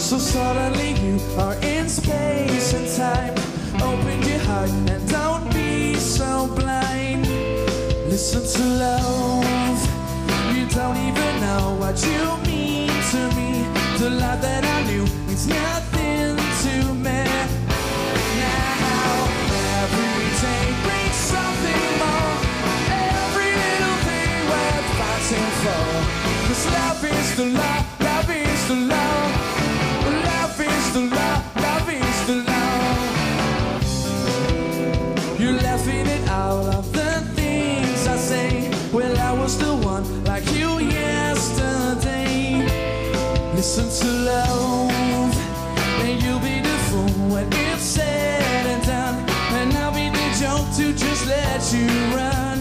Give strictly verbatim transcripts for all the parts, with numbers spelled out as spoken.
So suddenly you are in space and time. Open your heart and don't be so blind. Listen to love. You don't even know what you mean to me. The love that I knew means nothing to me. Now every day brings something more. Every little thing worth fighting for. 'Cause love is the love, love is the love. Love is the love, love is the love. You're laughing at all of the things I say. Well, I was the one like you yesterday. Listen to love, and you'll be the fool when it's said and done. And I'll be the joke to just let you run.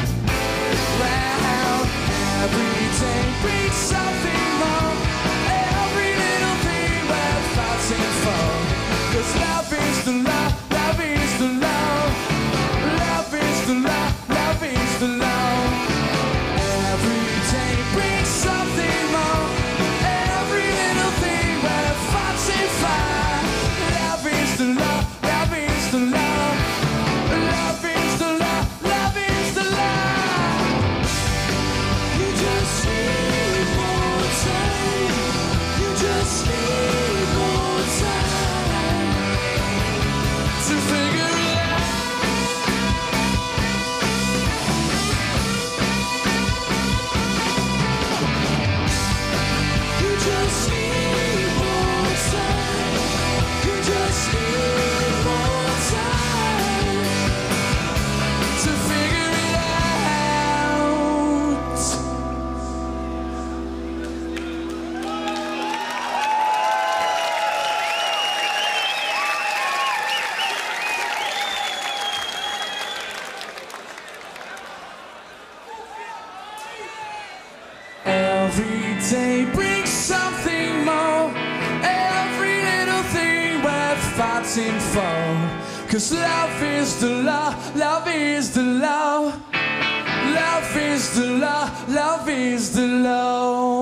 Round every day brings something more. Every little thing worth fighting for. 'Cause love is the love, love is the love. Love is the love, love is the love. Every day brings something more. Every little thing worth fighting for. Love is the love, love is the love. Love is the love, love is the love. You just need more time. You just need more time to figure it out. You just need more time. You just need more time to figure it out. Every day brings something more. Every little thing worth fighting for. 'Cause love is the love, love is the love. Love is the love, love is the love.